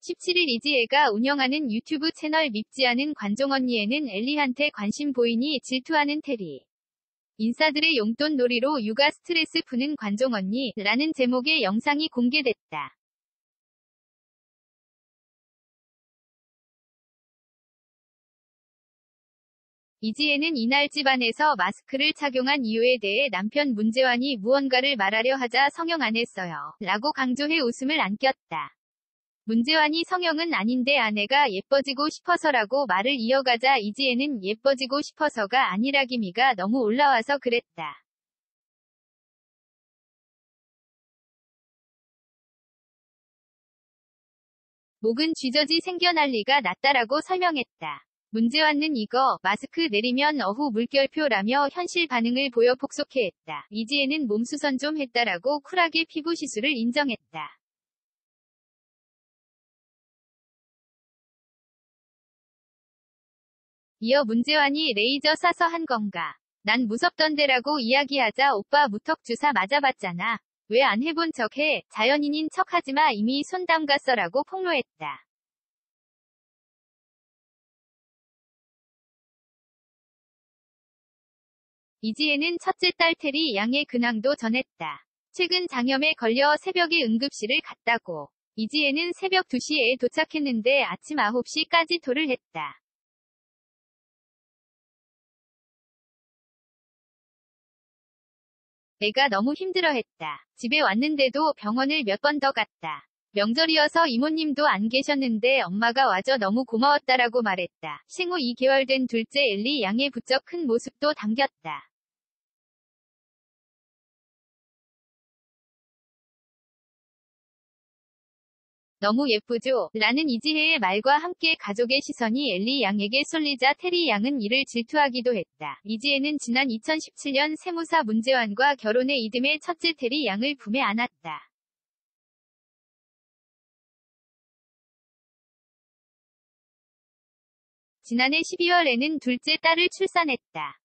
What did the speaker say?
17일 이지혜가 운영하는 유튜브 채널 밉지 않은 관종언니에는 엘리한테 관심 보이니 질투하는 테리. 인싸들의 용돈 놀이로 육아 스트레스 푸는 관종언니라는 제목의 영상이 공개됐다. 이지혜는 이날 집안에서 마스크를 착용한 이유에 대해 남편 문재환이 무언가를 말하려 하자 성형 안 했어요. 라고 강조해 웃음을 안겼다. 문재환이 성형은 아닌데 아내가 예뻐지고 싶어서라고 말을 이어가자 이지혜는 예뻐지고 싶어서가 아니라 기미가 너무 올라와서 그랬다. 목은 쥐젖이 생겨 난리가 났다라고 설명했다. 문재환은 이거 마스크 내리면 어후 물결표라며 현실 반응을 보여 폭소해했다. 이지혜는 몸수선 좀 했다라고 쿨하게 피부 시술을 인정했다. 이어 문재환이 레이저 쏴서 한 건가? 난 무섭던데라고 이야기하자 오빠 무턱 주사 맞아봤잖아. 왜 안 해본 척해? 자연인인 척하지마 이미 손 담갔어라고 폭로했다. 이지혜는 첫째 딸 테리 양의 근황도 전했다. 최근 장염에 걸려 새벽에 응급실을 갔다고. 이지혜는 새벽 2시에 도착했는데 아침 9시까지 토를 했다. 애가 너무 힘들어했다. 집에 왔는데도 병원을 몇 번 더 갔다. 명절이어서 이모님도 안 계셨는데 엄마가 와줘 너무 고마웠다라고 말했다. 생후 2개월 된 둘째 엘리 양의 부쩍 큰 모습도 당겼다. 너무 예쁘죠? 라는 이지혜의 말과 함께 가족의 시선이 엘리 양에게 쏠리자 테리 양은 이를 질투하기도 했다. 이지혜는 지난 2017년 세무사 문재환과 결혼해 이듬해 첫째 테리 양을 품에 안았다. 지난해 12월에는 둘째 딸을 출산했다.